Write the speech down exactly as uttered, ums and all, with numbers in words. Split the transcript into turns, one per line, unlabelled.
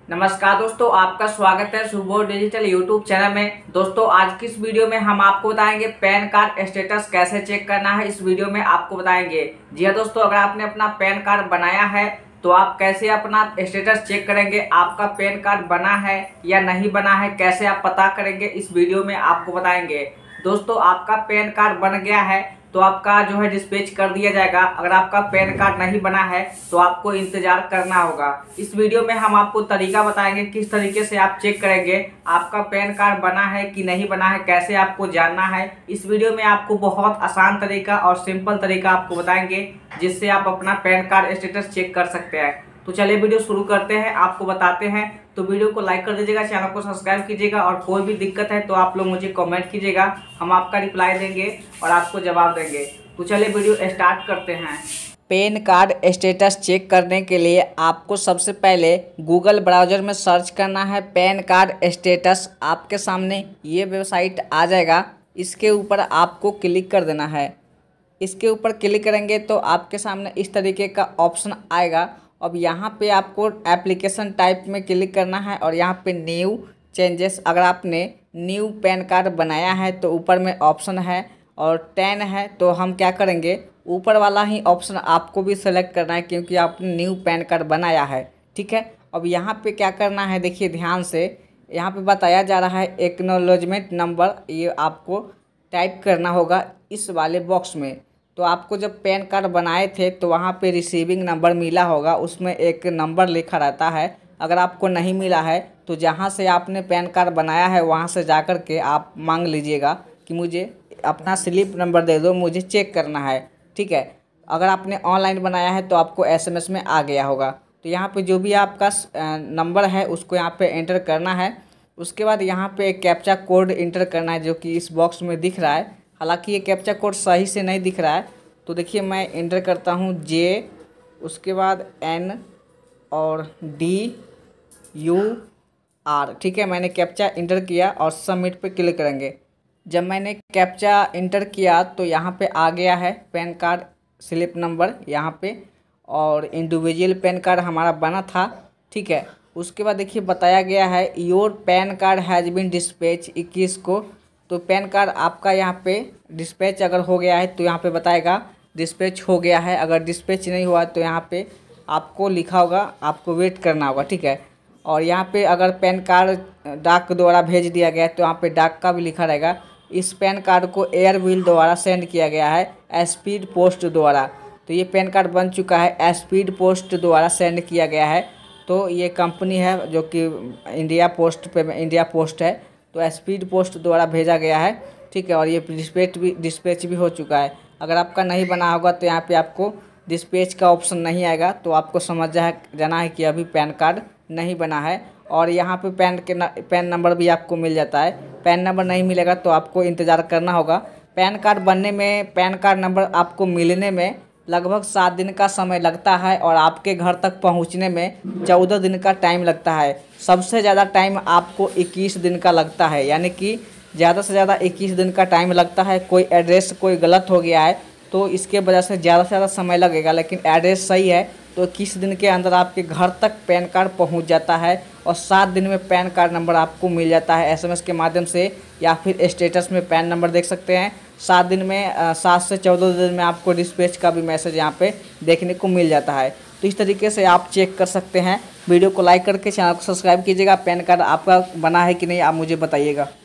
नमस्कार दोस्तों, आपका स्वागत है सुबोध डिजिटल यूट्यूब चैनल में। दोस्तों आज की इस वीडियो में हम आपको बताएंगे पैन कार्ड स्टेटस कैसे चेक करना है। इस वीडियो में आपको बताएंगे। जी हाँ दोस्तों, अगर आपने अपना पैन कार्ड बनाया है तो आप कैसे अपना स्टेटस चेक करेंगे, आपका पैन कार्ड बना है या नहीं बना है, कैसे आप पता करेंगे, इस वीडियो में आपको बताएंगे। दोस्तों आपका पैन कार्ड बन गया है तो आपका जो है डिस्पैच कर दिया जाएगा। अगर आपका पैन कार्ड नहीं बना है तो आपको इंतजार करना होगा। इस वीडियो में हम आपको तरीका बताएंगे किस तरीके से आप चेक करेंगे आपका पैन कार्ड बना है कि नहीं बना है, कैसे आपको जानना है। इस वीडियो में आपको बहुत आसान तरीका और सिंपल तरीका आपको बताएंगे जिससे आप अपना पैन कार्ड स्टेटस चेक कर सकते हैं। तो चलिए वीडियो शुरू करते हैं, आपको बताते हैं। तो वीडियो को लाइक कर दीजिएगा, चैनल को सब्सक्राइब कीजिएगा और कोई भी दिक्कत है तो आप लोग मुझे कमेंट कीजिएगा, हम आपका रिप्लाई देंगे और आपको जवाब देंगे। तो चलिए वीडियो स्टार्ट करते हैं। पैन कार्ड स्टेटस चेक करने के लिए आपको सबसे पहले गूगल ब्राउज़र में सर्च करना है पैन कार्ड स्टेटस। आपके सामने ये वेबसाइट आ जाएगा, इसके ऊपर आपको क्लिक कर देना है। इसके ऊपर क्लिक करेंगे तो आपके सामने इस तरीके का ऑप्शन आएगा। अब यहाँ पे आपको एप्लीकेशन टाइप में क्लिक करना है और यहाँ पे न्यू चेंजेस, अगर आपने न्यू पैन कार्ड बनाया है तो ऊपर में ऑप्शन है और टेन है तो हम क्या करेंगे, ऊपर वाला ही ऑप्शन आपको भी सेलेक्ट करना है क्योंकि आपने न्यू पैन कार्ड बनाया है। ठीक है, अब यहाँ पे क्या करना है, देखिए ध्यान से, यहाँ पे बताया जा रहा है एक्नॉलेजमेंट नंबर, ये आपको टाइप करना होगा इस वाले बॉक्स में। तो आपको जब पैन कार्ड बनाए थे तो वहाँ पे रिसीविंग नंबर मिला होगा, उसमें एक नंबर लिखा रहता है। अगर आपको नहीं मिला है तो जहाँ से आपने पैन कार्ड बनाया है वहाँ से जा कर के आप मांग लीजिएगा कि मुझे अपना स्लिप नंबर दे दो, मुझे चेक करना है। ठीक है, अगर आपने ऑनलाइन बनाया है तो आपको एसएमएस में आ गया होगा। तो यहाँ पे जो भी आपका नंबर है उसको यहाँ पे एंटर करना है। उसके बाद यहाँ पे एक कैप्चा कोड इंटर करना है जो कि इस बॉक्स में दिख रहा है। हालांकि ये कैप्चा कोड सही से नहीं दिख रहा है, तो देखिए मैं इंटर करता हूँ जे, उसके बाद एन और डी यू आर। ठीक है, मैंने कैप्चा इंटर किया और सबमिट पे क्लिक करेंगे। जब मैंने कैप्चा इंटर किया तो यहाँ पे आ गया है पैन कार्ड स्लिप नंबर यहाँ पे, और इंडिविजुअल पैन कार्ड हमारा बना था। ठीक है, उसके बाद देखिए बताया गया है your pan card has been dispatch इक्कीस को। तो पैन कार्ड आपका यहाँ पे डिस्पैच अगर हो गया है तो यहाँ पे बताएगा डिस्पैच हो गया है। अगर डिस्पैच नहीं हुआ तो यहाँ पे आपको लिखा होगा, आपको वेट करना होगा। ठीक है, और यहाँ पे अगर पैन कार्ड डाक द्वारा भेज दिया गया है तो यहाँ पे डाक का भी लिखा रहेगा। इस पैन कार्ड को एयर व्हील द्वारा सेंड किया गया है स्पीड पोस्ट द्वारा। तो ये पैन कार्ड बन चुका है, स्पीड पोस्ट द्वारा सेंड किया गया है। तो ये कंपनी है जो कि इंडिया पोस्ट पे इंडिया पोस्ट है, तो स्पीड पोस्ट द्वारा भेजा गया है। ठीक है, और ये डिस्पैच भी डिस्पैच भी हो चुका है। अगर आपका नहीं बना होगा तो यहाँ पे आपको डिस्पैच का ऑप्शन नहीं आएगा, तो आपको समझ जा जाना है कि अभी पैन कार्ड नहीं बना है। और यहाँ पे पैन के न, पैन नंबर भी आपको मिल जाता है। पैन नंबर नहीं मिलेगा तो आपको इंतज़ार करना होगा। पैन कार्ड बनने में, पैन कार्ड नंबर आपको मिलने में लगभग सात दिन का समय लगता है और आपके घर तक पहुंचने में चौदह दिन का टाइम लगता है। सबसे ज़्यादा टाइम आपको इक्कीस दिन का लगता है, यानी कि ज़्यादा से ज़्यादा इक्कीस दिन का टाइम लगता है। कोई एड्रेस कोई गलत हो गया है तो इसके वजह से ज़्यादा से ज़्यादा समय लगेगा, लेकिन एड्रेस सही है तो इक्कीस दिन के अंदर आपके घर तक पैन कार्ड पहुंच जाता है और सात दिन में पैन कार्ड नंबर आपको मिल जाता है एसएमएस के माध्यम से, या फिर स्टेटस में पैन नंबर देख सकते हैं। सात दिन में सात से चौदह दिन में आपको डिस्पैच का भी मैसेज यहाँ पे देखने को मिल जाता है। तो इस तरीके से आप चेक कर सकते हैं। वीडियो को लाइक करके चैनल को सब्सक्राइब कीजिएगा। पैन कार्ड आपका बना है कि नहीं आप मुझे बताइएगा।